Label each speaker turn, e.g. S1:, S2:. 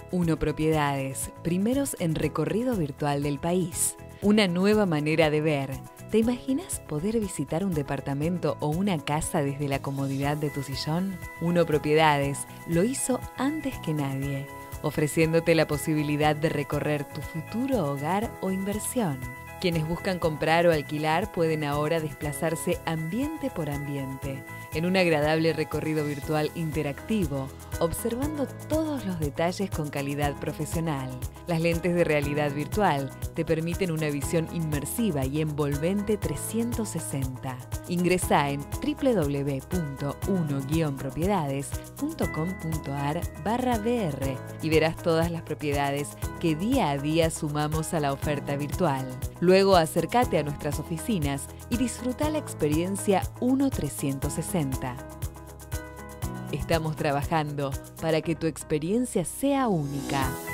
S1: Uno Propiedades, primeros en recorrido virtual del país. Una nueva manera de ver. ¿Te imaginas poder visitar un departamento o una casa desde la comodidad de tu sillón? Uno Propiedades lo hizo antes que nadie, ofreciéndote la posibilidad de recorrer tu futuro hogar o inversión. Quienes buscan comprar o alquilar pueden ahora desplazarse ambiente por ambiente, en un agradable recorrido virtual interactivo, observando todos los detalles con calidad profesional. Las lentes de realidad virtual te permiten una visión inmersiva y envolvente 360. Ingresá en www.uno-propiedades.com.ar/VR y verás todas las propiedades que día a día sumamos a la oferta virtual. Luego acércate a nuestras oficinas y disfruta la experiencia Uno 360. Estamos trabajando para que tu experiencia sea única.